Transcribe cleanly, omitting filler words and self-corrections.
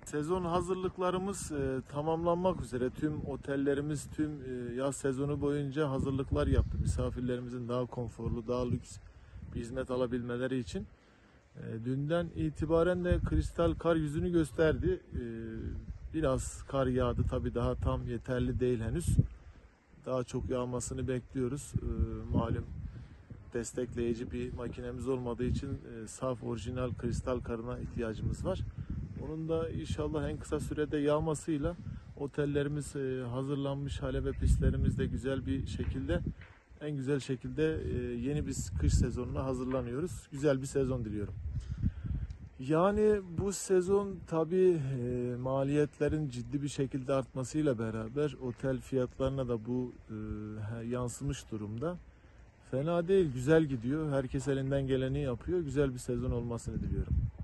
Sezon hazırlıklarımız tamamlanmak üzere. Tüm otellerimiz tüm yaz sezonu boyunca hazırlıklar yaptı. Misafirlerimizin daha konforlu, daha lüks bir hizmet alabilmeleri için. Dünden itibaren de kristal kar yüzünü gösterdi. Biraz kar yağdı. Tabii daha tam yeterli değil henüz. Daha çok yağmasını bekliyoruz. Malum destekleyici bir makinemiz olmadığı için saf orijinal kristal karına ihtiyacımız var. Onun da inşallah en kısa sürede yağmasıyla otellerimiz hazırlanmış, hale ve pistlerimiz de güzel bir şekilde, en güzel şekilde yeni bir kış sezonuna hazırlanıyoruz. Güzel bir sezon diliyorum. Yani bu sezon tabii maliyetlerin ciddi bir şekilde artmasıyla beraber otel fiyatlarına da bu yansımış durumda. Fena değil, güzel gidiyor. Herkes elinden geleni yapıyor. Güzel bir sezon olmasını diliyorum.